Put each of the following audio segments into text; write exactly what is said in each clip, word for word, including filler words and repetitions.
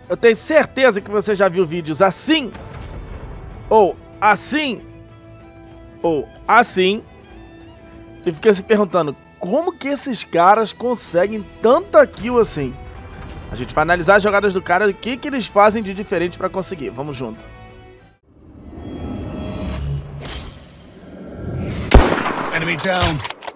Eu tenho certeza que você já viu vídeos assim, ou assim, ou assim, e fica se perguntando, como que esses caras conseguem tanta kill assim? A gente vai analisar as jogadas do cara e o que, que eles fazem de diferente pra conseguir. Vamos junto. Enemy down.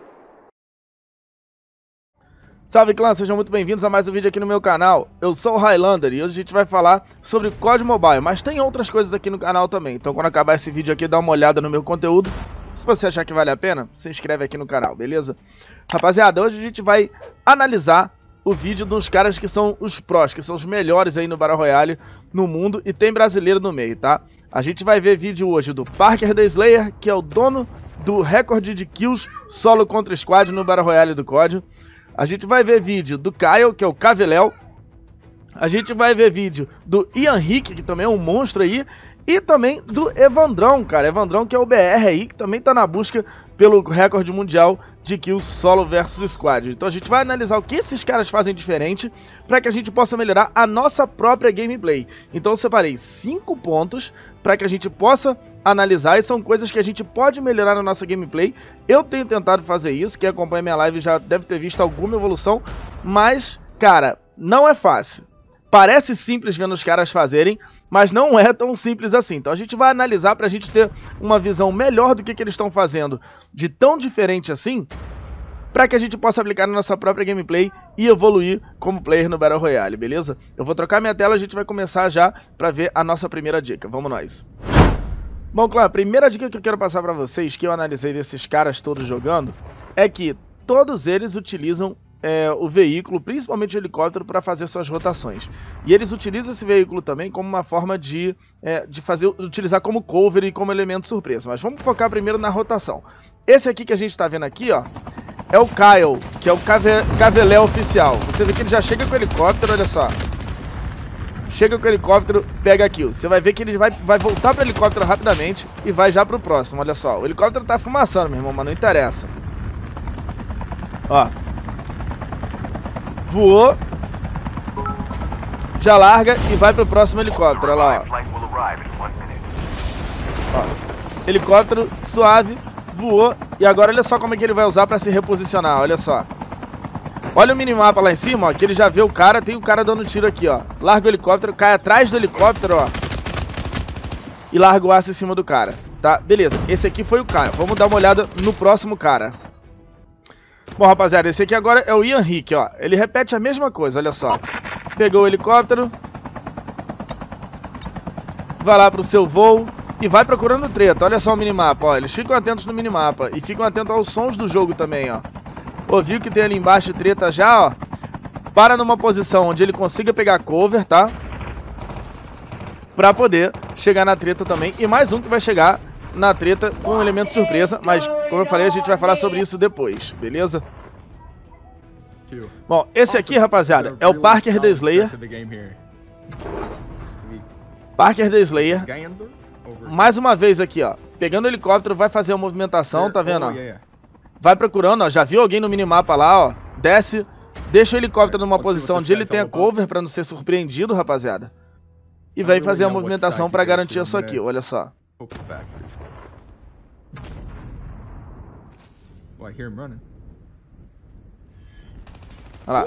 Salve clã, sejam muito bem-vindos a mais um vídeo aqui no meu canal. Eu sou o Highlander e hoje a gente vai falar sobre C O D Mobile, mas tem outras coisas aqui no canal também. Então quando acabar esse vídeo aqui, dá uma olhada no meu conteúdo. Se você achar que vale a pena, se inscreve aqui no canal, beleza? Rapaziada, hoje a gente vai analisar o vídeo dos caras que são os prós, que são os melhores aí no Battle Royale no mundo, e tem brasileiro no meio, tá? A gente vai ver vídeo hoje do Parker The Slayer, que é o dono do recorde de kills solo contra squad no Battle Royale do C O D. A gente vai ver vídeo do Kyle, que é o Caveléu. A gente vai ver vídeo do Ian Rick, que também é um monstro aí. E também do Evandrão, cara. Evandrão, que é o B R aí, que também tá na busca pelo recorde mundial de kills solo versus squad. Então a gente vai analisar o que esses caras fazem diferente para que a gente possa melhorar a nossa própria gameplay. Então eu separei cinco pontos para que a gente possa analisar, e são coisas que a gente pode melhorar na nossa gameplay. Eu tenho tentado fazer isso, quem acompanha minha live já deve ter visto alguma evolução, mas, cara, não é fácil. Parece simples vendo os caras fazerem, mas não é tão simples assim. Então a gente vai analisar pra gente ter uma visão melhor do que, que eles estão fazendo de tão diferente assim, para que a gente possa aplicar na nossa própria gameplay e evoluir como player no Battle Royale, beleza? Eu vou trocar minha tela e a gente vai começar já pra ver a nossa primeira dica. Vamos nós! Bom, claro, a primeira dica que eu quero passar pra vocês, que eu analisei desses caras todos jogando, é que todos eles utilizam é, o veículo, principalmente o helicóptero, para fazer suas rotações. E eles utilizam esse veículo também como uma forma de, é, de fazer, utilizar como cover e como elemento surpresa. Mas vamos focar primeiro na rotação. Esse aqui que a gente tá vendo aqui, ó, é o Kyle, que é o cave, Caveléu oficial. Você vê que ele já chega com o helicóptero, olha só. Chega com o helicóptero, pega a kill. Você vai ver que ele vai, vai voltar para o helicóptero rapidamente e vai já pro próximo, olha só. O helicóptero tá fumaçando, meu irmão, mas não interessa. Ó. Voou. Já larga e vai pro próximo helicóptero, olha lá, ó. Ó. Helicóptero suave, voou. E agora olha só como é que ele vai usar para se reposicionar, olha só. Olha o minimapa lá em cima, ó, que ele já vê o cara, tem o cara dando tiro aqui, ó. Larga o helicóptero, cai atrás do helicóptero, ó. E larga o aço em cima do cara, tá? Beleza, esse aqui foi o cara. Vamos dar uma olhada no próximo cara. Bom, rapaziada, esse aqui agora é o Ian Rick, ó. Ele repete a mesma coisa, olha só. Pegou o helicóptero. Vai lá pro seu voo e vai procurando treta. Olha só o minimapa, ó. Eles ficam atentos no minimapa e ficam atentos aos sons do jogo também, ó. Ouviu que tem ali embaixo treta já, ó. Para numa posição onde ele consiga pegar cover, tá? Pra poder chegar na treta também. E mais um que vai chegar na treta com um elemento surpresa. Mas, como eu falei, a gente vai falar sobre isso depois, beleza? Bom, esse aqui, rapaziada, é o Parker The Slayer. Parker The Slayer. Mais uma vez aqui, ó. Pegando o helicóptero, vai fazer a movimentação, tá vendo, ó? Vai procurando, ó, já viu alguém no minimapa lá, ó, desce, deixa o helicóptero numa posição onde ele tenha cover pra não ser surpreendido, rapaziada. E vai fazer a movimentação pra garantir a sua kill, olha só. Olha lá.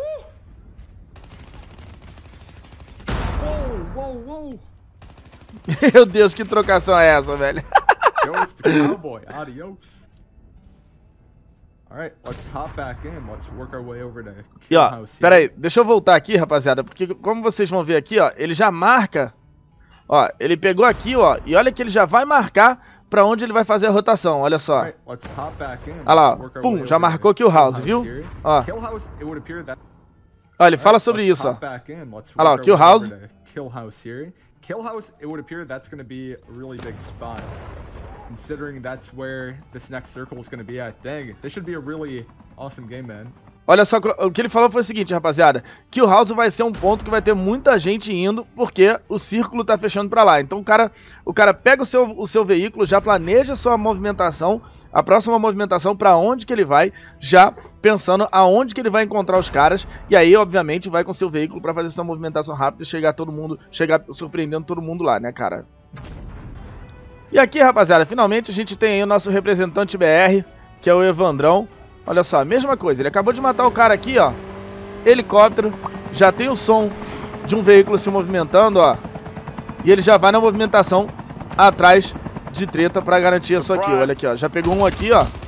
Meu Deus, que trocação é essa, velho? Alright, let's hop back in. Let's work our way over to E ó, pera aí, deixa eu voltar aqui, rapaziada, porque como vocês vão ver aqui, ó, ele já marca, ó, ele pegou aqui, ó, e olha que ele já vai marcar pra onde ele vai fazer a rotação, olha só. Alright, let's hop back in. Olha lá, ó, pum, já marcou Kill House, viu? Ó. Ó, ele fala sobre isso, ó. Olha lá, ó, Kill House. Kill House here. Kill House, it would appear that's going to be a really big spot. Considering that's where this next circle is going to be at. Dang, this should be a really awesome game, man. Olha só, o que ele falou foi o seguinte, rapaziada. Kill House vai ser um ponto que vai ter muita gente indo, porque o círculo tá fechando pra lá. Então o cara, o cara pega o seu, o seu veículo, já planeja a sua movimentação, a próxima movimentação pra onde que ele vai, já pensando aonde que ele vai encontrar os caras. E aí, obviamente, vai com seu veículo pra fazer essa movimentação rápida e chegar todo mundo, chegar surpreendendo todo mundo lá, né, cara? E aqui, rapaziada, finalmente a gente tem aí o nosso representante B R, que é o Evandrão. Olha só, mesma coisa, ele acabou de matar o cara aqui, ó. Helicóptero, já tem o som de um veículo se movimentando, ó. E ele já vai na movimentação atrás de treta pra garantir a sua kill. Olha aqui, ó, já pegou um aqui, ó.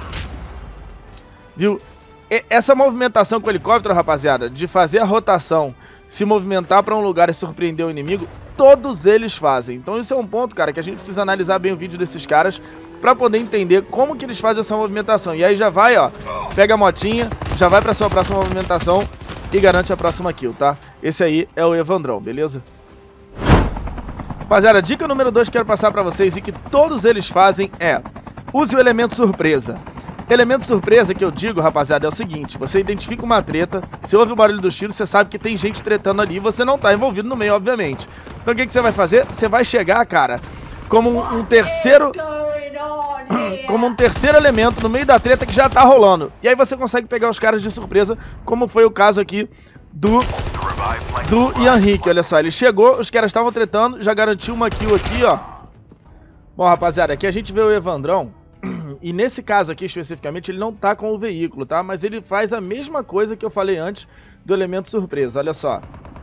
Viu? E essa movimentação com o helicóptero, rapaziada, de fazer a rotação, se movimentar pra um lugar e surpreender o inimigo, todos eles fazem. Então isso é um ponto, cara, que a gente precisa analisar bem o vídeo desses caras pra poder entender como que eles fazem essa movimentação. E aí já vai, ó, pega a motinha, já vai pra sua próxima movimentação e garante a próxima kill, tá? Esse aí é o Evandrão, beleza? Rapaziada, dica número dois que quero passar pra vocês e que todos eles fazem é: use o elemento surpresa. Elemento surpresa que eu digo, rapaziada, é o seguinte: você identifica uma treta, você ouve o barulho do tiro, você sabe que tem gente tretando ali e você não tá envolvido no meio, obviamente. Então o que, que você vai fazer? Você vai chegar, cara, como um, um terceiro... como um terceiro elemento no meio da treta que já tá rolando. E aí você consegue pegar os caras de surpresa, como foi o caso aqui do... do Ian Rick, olha só. Ele chegou, os caras estavam tretando, já garantiu uma kill aqui, ó. Bom, rapaziada, aqui a gente vê o Evandrão. E nesse caso aqui, especificamente, ele não tá com o veículo, tá? Mas ele faz a mesma coisa que eu falei antes do elemento surpresa, olha só.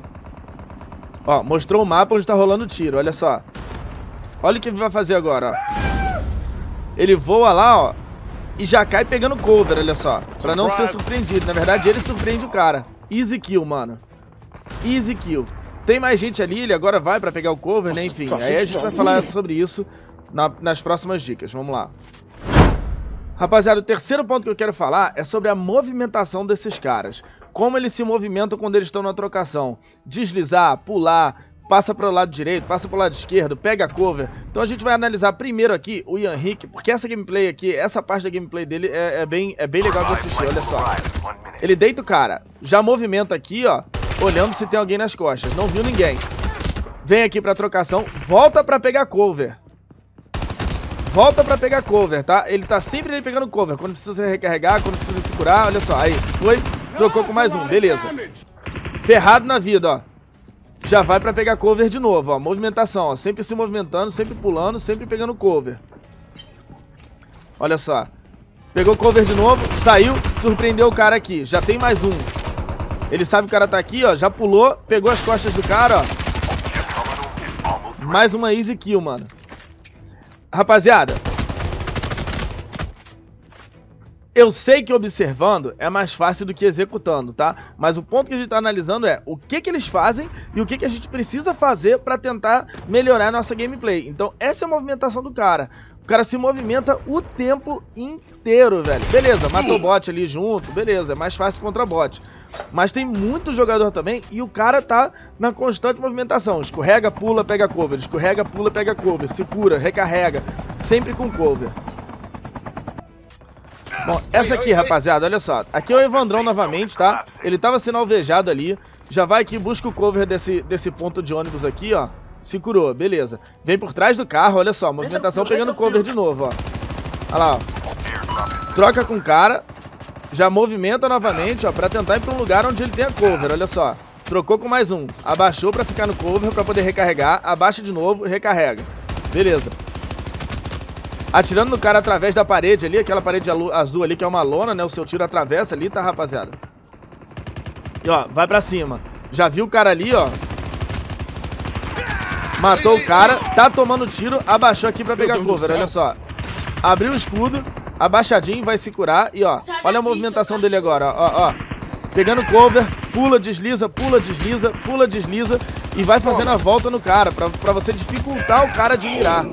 Ó, mostrou o mapa onde tá rolando tiro, olha só. Olha o que ele vai fazer agora, ó. Ele voa lá, ó, e já cai pegando cover, olha só. Pra não ser surpreendido. Na verdade, ele surpreende o cara. Easy kill, mano. Easy kill. Tem mais gente ali, ele agora vai pra pegar o cover, né? Enfim, aí a gente vai falar sobre isso na, nas próximas dicas. Vamos lá. Rapaziada, o terceiro ponto que eu quero falar é sobre a movimentação desses caras. Como eles se movimentam quando eles estão na trocação. Deslizar, pular, passa para o lado direito, passa para o lado esquerdo, pega cover. Então a gente vai analisar primeiro aqui o Ian Rick, porque essa gameplay aqui, essa parte da gameplay dele é, é, bem, é bem legal de assistir, olha só. Ele deita o cara, já movimenta aqui, ó, olhando se tem alguém nas costas. Não viu ninguém. Vem aqui pra trocação, volta pra pegar cover. Volta pra pegar cover, tá? Ele tá sempre ali pegando cover, quando precisa recarregar, quando precisa se curar, olha só. Aí, foi, trocou com mais um, beleza. Ferrado na vida, ó. Já vai pra pegar cover de novo, ó. Movimentação, ó. Sempre se movimentando, sempre pulando, sempre pegando cover. Olha só. Pegou cover de novo, saiu, surpreendeu o cara aqui. Já tem mais um. Ele sabe que o cara tá aqui, ó. Já pulou, pegou as costas do cara, ó. Mais uma easy kill, mano. Rapaziada, eu sei que observando é mais fácil do que executando, tá? Mas o ponto que a gente tá analisando é o que que eles fazem e o que que a gente precisa fazer pra tentar melhorar a nossa gameplay. Então essa é a movimentação do cara. O cara se movimenta o tempo inteiro, velho. Beleza, matou o bot ali junto, beleza, é mais fácil contra bot. Mas tem muito jogador também e o cara tá na constante movimentação. Escorrega, pula, pega cover. Escorrega, pula, pega cover. Se cura, recarrega. Sempre com cover. Bom, essa aqui, rapaziada, olha só. Aqui é o Evandrão novamente, tá? Ele tava sendo alvejado ali. Já vai aqui, busca o cover desse, desse ponto de ônibus aqui, ó. Se curou, beleza. Vem por trás do carro, olha só. Movimentação pegando cover de novo, ó. Olha lá, ó. Troca com o cara. Já movimenta novamente, ó, pra tentar ir pra um lugar onde ele tenha cover, olha só. Trocou com mais um. Abaixou pra ficar no cover, pra poder recarregar. Abaixa de novo e recarrega. Beleza. Atirando no cara através da parede ali, aquela parede azul ali que é uma lona, né? O seu tiro atravessa ali, tá, rapaziada? E ó, vai pra cima. Já viu o cara ali, ó. Matou o cara, tá tomando tiro, abaixou aqui pra pegar cover, olha só. Abriu o escudo, abaixadinho, vai se curar e ó, olha a movimentação dele agora, ó, ó. Pegando cover, pula, desliza, pula, desliza, pula, desliza e vai fazendo a volta no cara, pra, pra você dificultar o cara de mirar.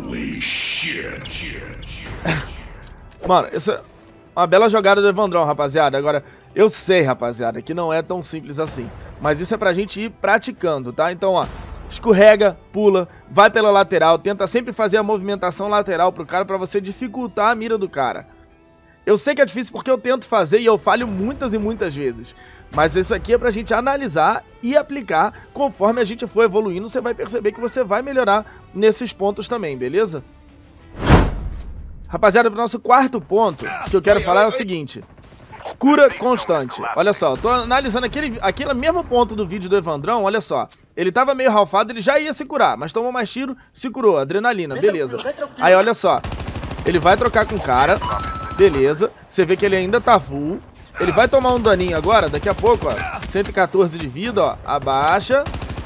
Mano, isso é uma bela jogada do Evandrão, rapaziada. Agora, eu sei, rapaziada, que não é tão simples assim. Mas isso é pra gente ir praticando, tá? Então, ó, escorrega, pula, vai pela lateral, tenta sempre fazer a movimentação lateral pro cara pra você dificultar a mira do cara. Eu sei que é difícil porque eu tento fazer e eu falho muitas e muitas vezes. Mas isso aqui é pra gente analisar e aplicar. Conforme a gente for evoluindo, você vai perceber que você vai melhorar nesses pontos também, beleza? Rapaziada, pro nosso quarto ponto que eu quero falar é o seguinte. Cura constante. Olha só, eu tô analisando aquele, aquele mesmo ponto do vídeo do Evandrão, olha só. Ele tava meio ralfado, ele já ia se curar, mas tomou mais tiro, se curou, adrenalina, beleza. Aí olha só, ele vai trocar com o cara, beleza. Você vê que ele ainda tá full. Ele vai tomar um daninho agora, daqui a pouco, ó. cento e quatorze de vida, ó, abaixa.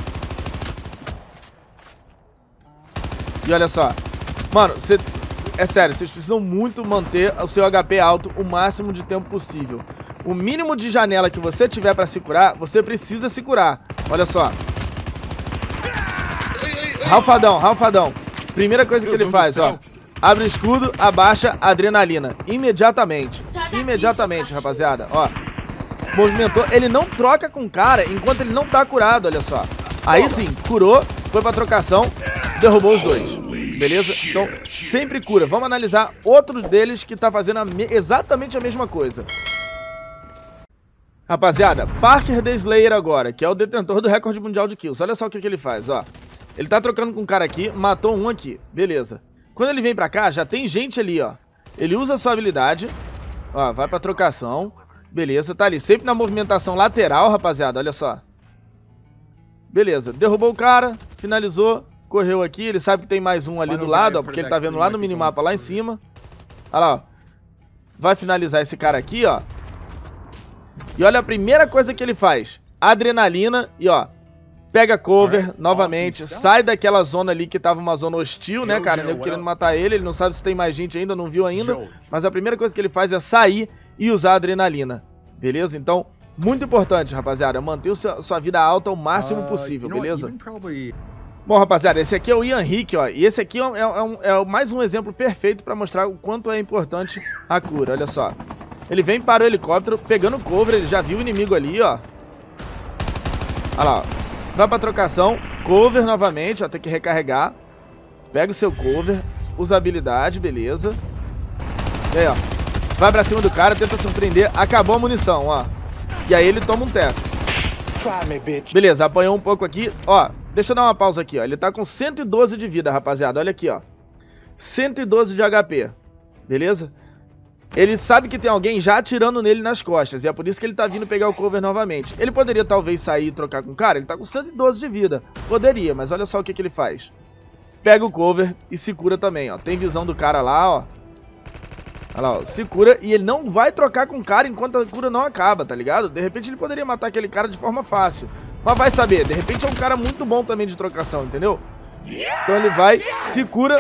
E olha só, mano, você... É sério, vocês precisam muito manter o seu H P alto o máximo de tempo possível. O mínimo de janela que você tiver pra se curar, você precisa se curar. Olha só. Ralfadão, Ralfadão. Primeira coisa que ele faz, ó. Abre o escudo, abaixa a adrenalina. Imediatamente. Imediatamente, rapaziada. Ó. Movimentou. Ele não troca com o cara enquanto ele não tá curado, olha só. Aí sim, curou, foi pra trocação, derrubou os dois. Beleza? Então, sempre cura. Vamos analisar outros deles que tá fazendo a me exatamente a mesma coisa. Rapaziada, Parker the Slayer agora, que é o detentor do recorde mundial de kills. Olha só o que, que ele faz, ó. Ele tá trocando com um cara aqui, matou um aqui. Beleza. Quando ele vem pra cá, já tem gente ali, ó. Ele usa a sua habilidade. Ó, vai pra trocação. Beleza, tá ali. Sempre na movimentação lateral, rapaziada. Olha só. Beleza, derrubou o cara, finalizou. Correu aqui, ele sabe que tem mais um ali do lado, ó, porque ele tá vendo lá no minimapa, lá em cima. Olha lá, ó. Vai finalizar esse cara aqui, ó. E olha a primeira coisa que ele faz. Adrenalina e, ó, pega cover novamente. Sai daquela zona ali que tava uma zona hostil, né, cara? Nego querendo matar ele, ele não sabe se tem mais gente ainda, não viu ainda. Mas a primeira coisa que ele faz é sair e usar a adrenalina. Beleza? Então, muito importante, rapaziada, manter a sua vida alta o máximo possível, beleza? Bom, rapaziada, esse aqui é o Ian Rick, ó, e esse aqui é, é, um, é mais um exemplo perfeito pra mostrar o quanto é importante a cura, olha só. Ele vem para o helicóptero, pegando cover, ele já viu o inimigo ali, ó. Olha lá, ó. Vai pra trocação, cover novamente, ó, tem que recarregar. Pega o seu cover, usa a habilidade, beleza. E aí, ó, vai pra cima do cara, tenta surpreender, acabou a munição, ó. E aí ele toma um teco. Beleza, apanhou um pouco aqui, ó. Deixa eu dar uma pausa aqui, ó. Ele tá com cento e doze de vida, rapaziada. Olha aqui, ó. cento e doze de H P. Beleza? Ele sabe que tem alguém já atirando nele nas costas. E é por isso que ele tá vindo pegar o cover novamente. Ele poderia talvez sair e trocar com o cara. Ele tá com cento e doze de vida. Poderia, mas olha só o que, que ele faz. Pega o cover e se cura também, ó. Tem visão do cara lá, ó. Olha lá, ó. Se cura e ele não vai trocar com o cara enquanto a cura não acaba, tá ligado? De repente ele poderia matar aquele cara de forma fácil. Mas vai saber, de repente é um cara muito bom também de trocação, entendeu? Então ele vai, se cura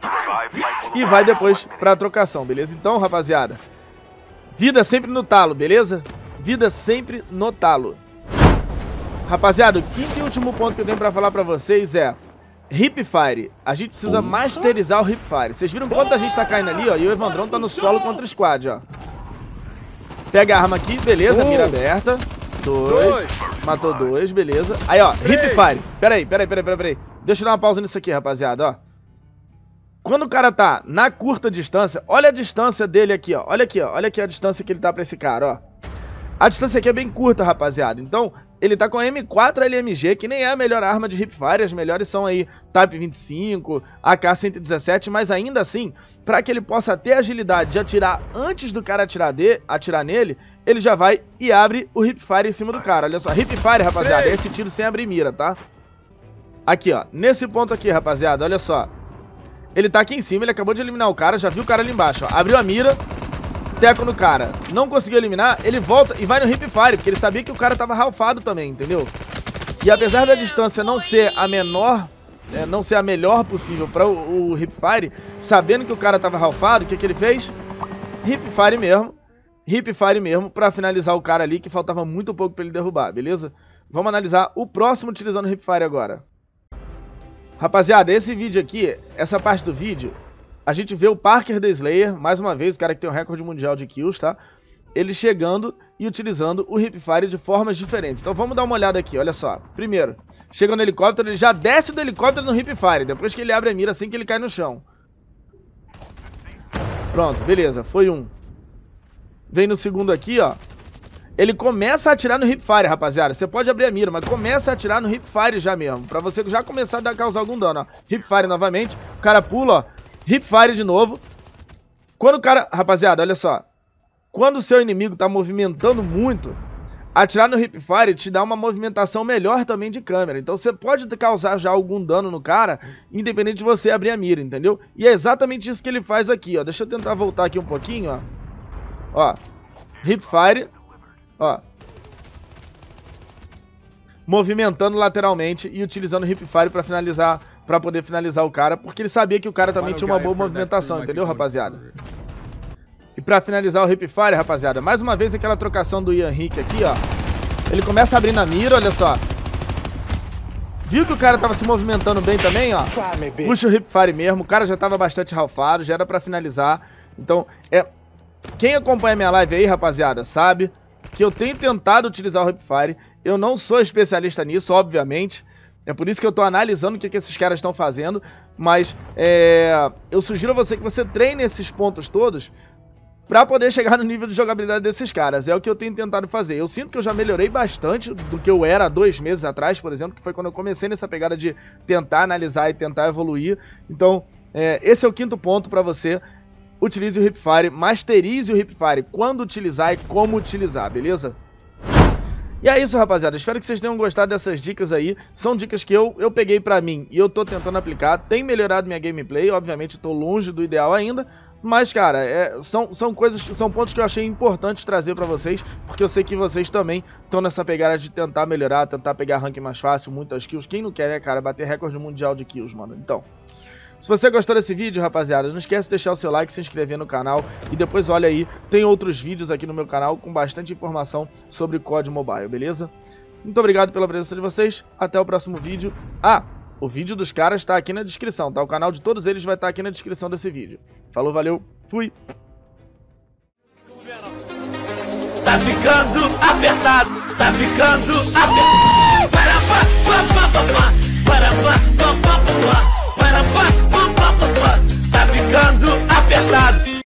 e vai depois pra trocação, beleza? Então, rapaziada, vida sempre no talo, beleza? Vida sempre no talo. Rapaziada, o quinto e último ponto que eu tenho pra falar pra vocês é Hipfire. A gente precisa masterizar o Hipfire. Vocês viram quanta gente tá caindo ali, ó? E o Evandrão tá no solo contra o squad, ó. Pega a arma aqui, beleza, mira aberta. Dois. Matou dois, beleza. Aí, ó, Hipfire. Pera aí, pera aí, pera aí, pera aí. Deixa eu dar uma pausa nisso aqui, rapaziada, ó. Quando o cara tá na curta distância, olha a distância dele aqui, ó. Olha aqui, ó. Olha aqui a distância que ele tá pra esse cara, ó. A distância aqui é bem curta, rapaziada. Então, ele tá com a M quatro L M G, que nem é a melhor arma de Hipfire. As melhores são aí Type vinte e cinco, A K cento e dezessete. Mas ainda assim, pra que ele possa ter agilidade de atirar antes do cara atirar, de, atirar nele, ele já vai e abre o Hipfire em cima do cara. Olha só, Hipfire, rapaziada, é esse tiro sem abrir mira, tá? Aqui, ó. Nesse ponto aqui, rapaziada, olha só. Ele tá aqui em cima, ele acabou de eliminar o cara, já viu o cara ali embaixo, ó. Abriu a mira, teco no cara. Não conseguiu eliminar, ele volta e vai no Hipfire, porque ele sabia que o cara tava ralfado também, entendeu? E apesar da distância não ser a menor, é, não ser a melhor possível para o, o Hipfire, sabendo que o cara tava ralfado, o que que ele fez? Hipfire mesmo, Hipfire mesmo, pra finalizar o cara ali, que faltava muito pouco pra ele derrubar, beleza? Vamos analisar o próximo utilizando o Hipfire agora. Rapaziada, esse vídeo aqui, essa parte do vídeo, a gente vê o Parker the Slayer, mais uma vez, o cara que tem um recorde mundial de kills, tá? Ele chegando e utilizando o Hipfire de formas diferentes. Então vamos dar uma olhada aqui, olha só. Primeiro, chega no helicóptero, ele já desce do helicóptero no Hipfire, depois que ele abre a mira, assim que ele cai no chão. Pronto, beleza, foi um. vem no segundo aqui, ó. Ele começa a atirar no hipfire, rapaziada. Você pode abrir a mira, mas começa a atirar no hipfire já mesmo. Pra você já começar a causar algum dano, ó. Hipfire novamente. O cara pula, ó. Hipfire de novo. Quando o cara... Rapaziada, olha só. Quando o seu inimigo tá movimentando muito, atirar no hipfire te dá uma movimentação melhor também de câmera. Então você pode causar já algum dano no cara, independente de você abrir a mira, entendeu? E é exatamente isso que ele faz aqui, ó. Deixa eu tentar voltar aqui um pouquinho, ó. Ó. Hipfire. Ó. Movimentando lateralmente e utilizando o hipfire pra finalizar, pra poder finalizar o cara, porque ele sabia que o cara também tinha uma boa movimentação, entendeu, rapaziada? E pra finalizar o hipfire, rapaziada, mais uma vez aquela trocação do Ian Rick aqui, ó. Ele começa a abrir na mira, olha só. Viu que o cara tava se movimentando bem também, ó. Puxa o hipfire mesmo, o cara já tava bastante ralfado, já era pra finalizar. Então, é... Quem acompanha minha live aí, rapaziada, sabe que eu tenho tentado utilizar o hipfire. Eu não sou especialista nisso, obviamente. É por isso que eu tô analisando o que, que esses caras estão fazendo. Mas é... eu sugiro a você que você treine esses pontos todos pra poder chegar no nível de jogabilidade desses caras. É o que eu tenho tentado fazer. Eu sinto que eu já melhorei bastante do que eu era há dois meses atrás, por exemplo, que foi quando eu comecei nessa pegada de tentar analisar e tentar evoluir. Então, é... esse é o quinto ponto pra você. Utilize o hipfire, masterize o hipfire, quando utilizar e como utilizar, beleza? E é isso, rapaziada, espero que vocês tenham gostado dessas dicas aí. São dicas que eu, eu peguei pra mim e eu tô tentando aplicar. Tem melhorado minha gameplay, obviamente tô longe do ideal ainda. Mas, cara, é, são, são coisas, são pontos que eu achei importantes trazer pra vocês, porque eu sei que vocês também estão nessa pegada de tentar melhorar, tentar pegar rank mais fácil, muitas kills. Quem não quer, né, cara, bater recorde mundial de kills, mano. Então... Se você gostou desse vídeo, rapaziada, não esquece de deixar o seu like, se inscrever no canal e depois olha aí, tem outros vídeos aqui no meu canal com bastante informação sobre C O D Mobile, beleza? Muito obrigado pela presença de vocês, até o próximo vídeo. Ah, o vídeo dos caras tá aqui na descrição, tá? O canal de todos eles vai estar aqui na descrição desse vídeo. Falou, valeu, fui! Tá ficando apertado, tá ficando apertado. Para, pa, pa, pa, pa, pa.